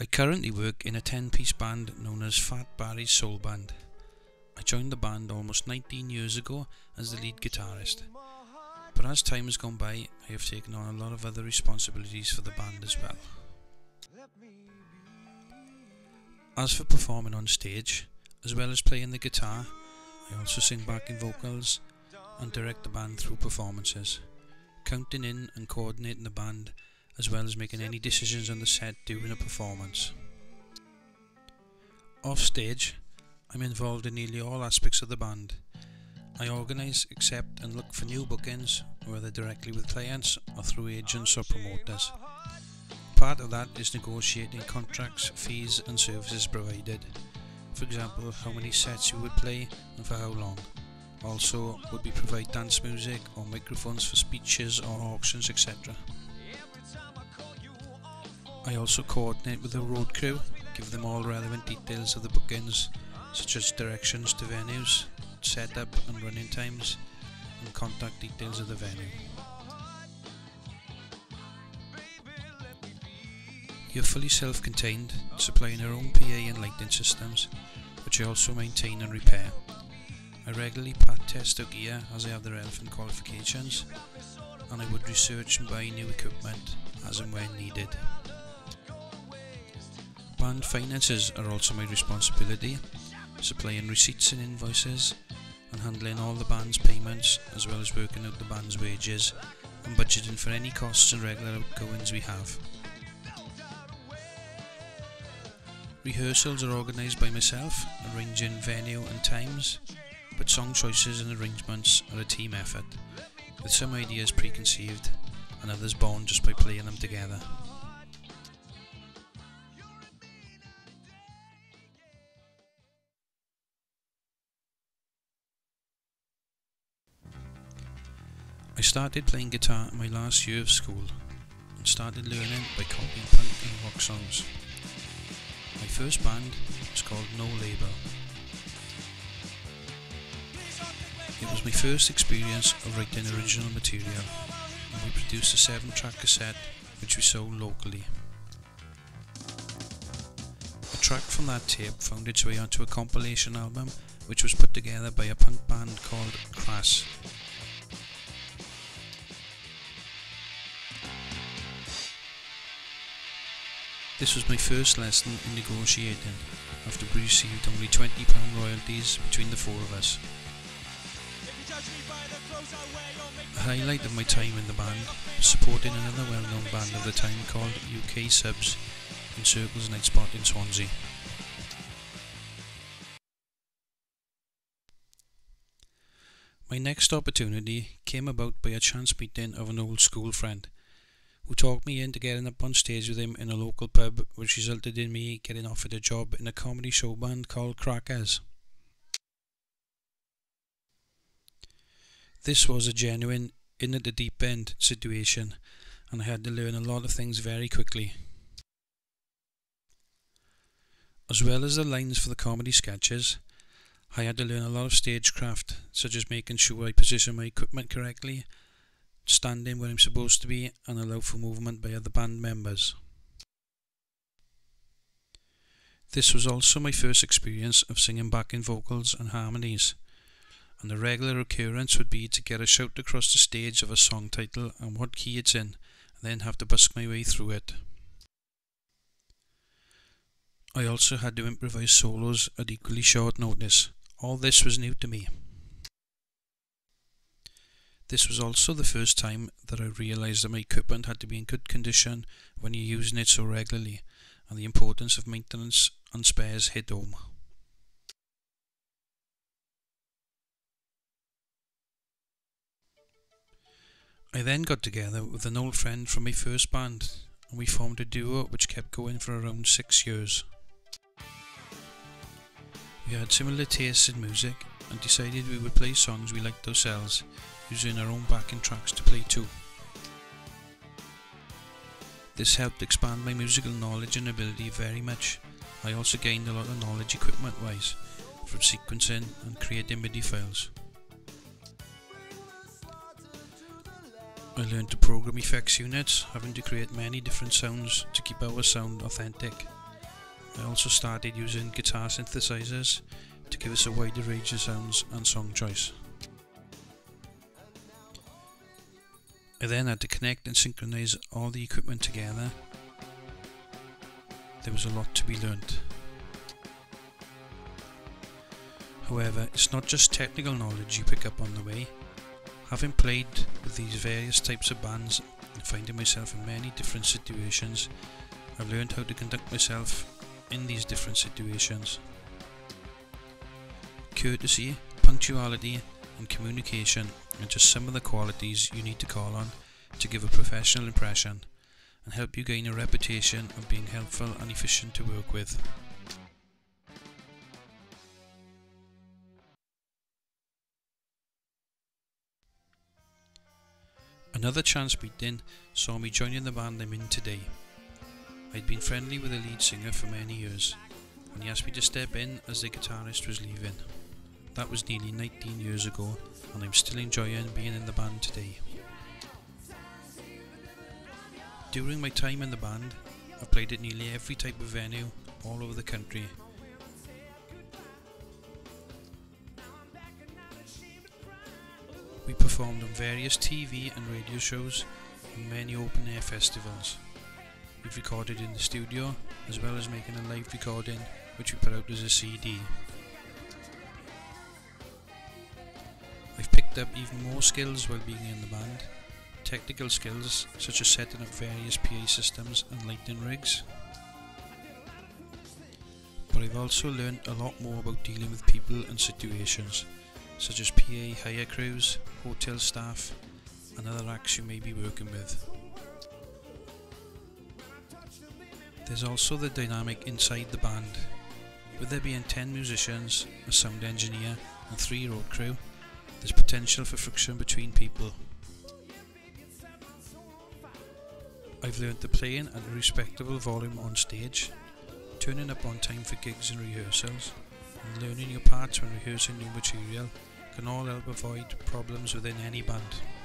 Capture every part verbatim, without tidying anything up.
I currently work in a ten-piece band known as Fat Barry's Soul Band. I joined the band almost nineteen years ago as the lead guitarist, but as time has gone by I have taken on a lot of other responsibilities for the band as well. As for performing on stage, as well as playing the guitar, I also sing backing vocals and direct the band through performances, counting in and coordinating the band, as well as making any decisions on the set during a performance. Off stage, I'm involved in nearly all aspects of the band. I organise, accept and look for new bookings, whether directly with clients or through agents or promoters. Part of that is negotiating contracts, fees and services provided. For example, how many sets you would play and for how long. Also, would we provide dance music or microphones for speeches or auctions, et cetera. I also coordinate with the road crew, give them all relevant details of the bookings, such as directions to venues, setup and running times, and contact details of the venue. You're fully self-contained, supplying our own P A and lighting systems, which I also maintain and repair. I regularly pat test our gear as I have the relevant qualifications, and I would research and buy new equipment as and when needed. Band finances are also my responsibility, supplying receipts and invoices, and handling all the band's payments, as well as working out the band's wages and budgeting for any costs and regular outgoings we have. Rehearsals are organised by myself, arranging venue and times, but song choices and arrangements are a team effort, with some ideas preconceived and others born just by playing them together. I started playing guitar in my last year of school and started learning by copying punk and rock songs. My first band was called No Label. It was my first experience of writing original material, and we produced a seven track cassette which we sold locally. A track from that tape found its way onto a compilation album which was put together by a punk band called Crass. This was my first lesson in negotiating, after we received only twenty pound royalties between the four of us. A highlight of my time in the band was supporting another well-known band of the time called U K Subs in Circle's night spot in Swansea. My next opportunity came about by a chance meeting of an old school friend, who talked me into getting up on stage with him in a local pub, which resulted in me getting offered a job in a comedy show band called Crackers. This was a genuine in at the deep end situation, and I had to learn a lot of things very quickly. As well as the lines for the comedy sketches, I had to learn a lot of stagecraft, such as making sure I position my equipment correctly, standing where I'm supposed to be, and allow for movement by other band members. This was also my first experience of singing backing vocals and harmonies, and the regular occurrence would be to get a shout across the stage of a song title and what key it's in, and then have to busk my way through it. I also had to improvise solos at equally short notice. All this was new to me. This was also the first time that I realised that my equipment had to be in good condition when you're using it so regularly, and the importance of maintenance and spares hit home. I then got together with an old friend from my first band, and we formed a duo which kept going for around six years. We had similar tastes in music and decided we would play songs we liked ourselves, using our own backing tracks to play too. This helped expand my musical knowledge and ability very much. I also gained a lot of knowledge equipment wise, from sequencing and creating MIDI files. I learned to program effects units, having to create many different sounds to keep our sound authentic, I also started using guitar synthesizers to give us a wider range of sounds and song choice. I then had to connect and synchronize all the equipment together. There was a lot to be learnt. However, it's not just technical knowledge you pick up on the way. Having played with these various types of bands and finding myself in many different situations, I've learned how to conduct myself in these different situations. Courtesy, punctuality and communication are just some of the qualities you need to call on to give a professional impression and help you gain a reputation of being helpful and efficient to work with. Another chance meeting saw me joining the band I'm in today. I'd been friendly with the lead singer for many years, and he asked me to step in as the guitarist was leaving. That was nearly nineteen years ago, and I'm still enjoying being in the band today. During my time in the band, I've played at nearly every type of venue all over the country. We performed on various T V and radio shows and many open air festivals. We've recorded in the studio as well as making a live recording which we put out as a C D. I've picked up even more skills while being in the band. Technical skills such as setting up various P A systems and lighting rigs. But I've also learned a lot more about dealing with people and situations, such as P A hire crews, hotel staff and other acts you may be working with. There's also the dynamic inside the band. With there being ten musicians, a sound engineer and three road crew, there's potential for friction between people. I've learnt the playing at a respectable volume on stage, turning up on time for gigs and rehearsals, and learning your parts when rehearsing new material can all help avoid problems within any band.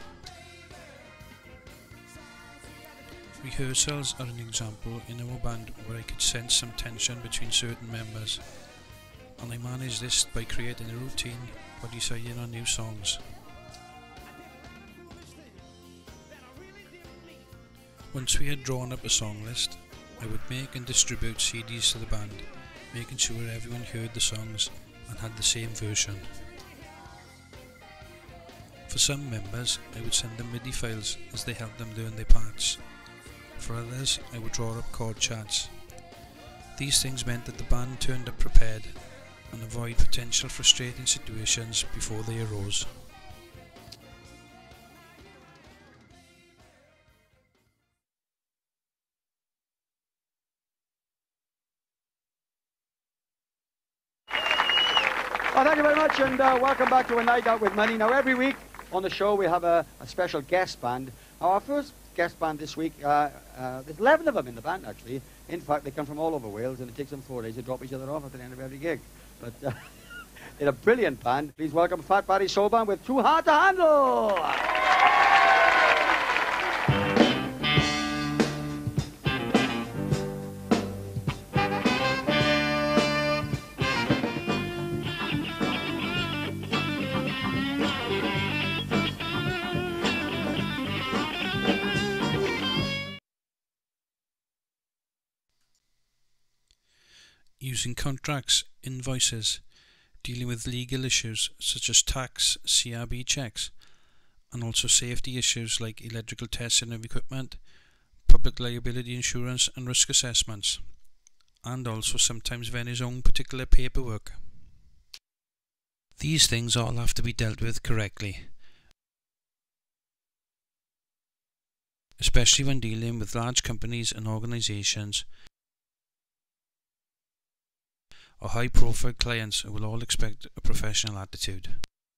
Rehearsals are an example in our band where I could sense some tension between certain members, and I managed this by creating a routine while deciding on new songs. Once we had drawn up a song list, I would make and distribute C Ds to the band, making sure everyone heard the songs and had the same version. For some members, I would send them MIDI files as they helped them learn their parts. For others, I would draw up chord charts. These things meant that the band turned up prepared and avoid potential frustrating situations before they arose. Well, thank you very much, and uh, welcome back to A Night Out with Money. Now, every week on the show we have a, a special guest band. Now, our first guest band this week, uh, uh, there's eleven of them in the band, actually. In fact, they come from all over Wales, and it takes them four days to drop each other off at the end of every gig. But uh, they're a brilliant band. Please welcome Fat Barry Soul Band with Too Hard to Handle. Using contracts, invoices, dealing with legal issues such as tax, C R B checks, and also safety issues like electrical testing of equipment, public liability insurance and risk assessments, and also sometimes venue's own particular paperwork. These things all have to be dealt with correctly, especially when dealing with large companies and organisations or high-profile clients who will all expect a professional attitude.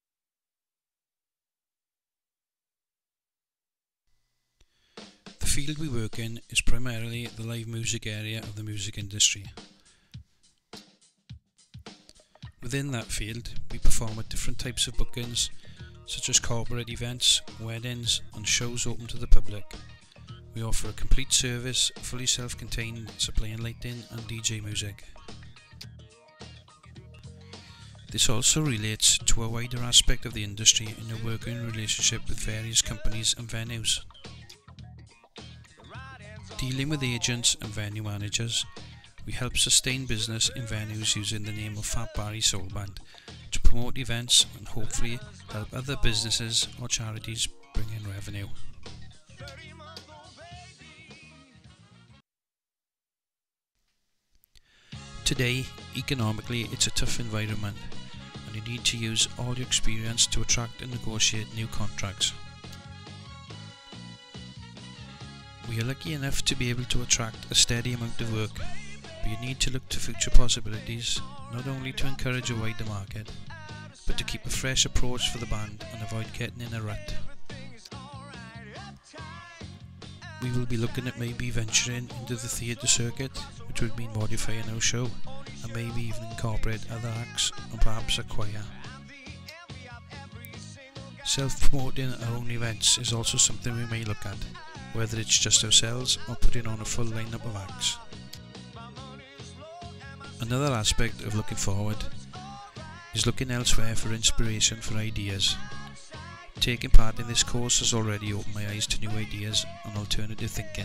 The field we work in is primarily the live music area of the music industry. Within that field, we perform at different types of bookings, such as corporate events, weddings, and shows open to the public. We offer a complete service, fully self-contained, supplying lighting and D J music. This also relates to a wider aspect of the industry in a working relationship with various companies and venues. Dealing with agents and venue managers, we help sustain business in venues using the name of Fat Barry Soul Band to promote events and hopefully help other businesses or charities bring in revenue. Today, economically, it's a tough environment, and you need to use all your experience to attract and negotiate new contracts. We are lucky enough to be able to attract a steady amount of work, but you need to look to future possibilities, not only to encourage a wider market, but to keep a fresh approach for the band and avoid getting in a rut. We will be looking at maybe venturing into the theatre circuit, which would mean modifying our show, and maybe even incorporate other acts and perhaps a choir. Self-promoting our own events is also something we may look at, whether it's just ourselves or putting on a full lineup of acts. Another aspect of looking forward is looking elsewhere for inspiration for ideas. Taking part in this course has already opened my eyes to new ideas and alternative thinking.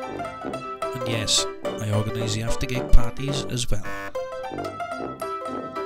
And yes, I organise the after gig parties as well.